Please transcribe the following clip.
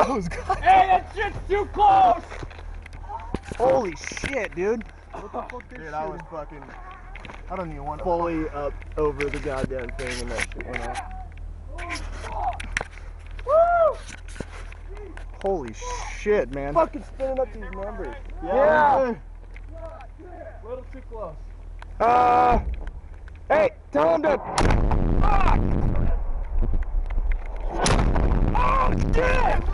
Oh, God. Hey, that shit's too close! Holy shit, dude. What the fuck, Dude, I was fucking... I don't even want to... fully up over the goddamn thing and that shit went off. Woo! Holy shit, man. Fucking spinning up these numbers. Yeah. A little too close. Hey, tell him to... Fuck! Oh, shit!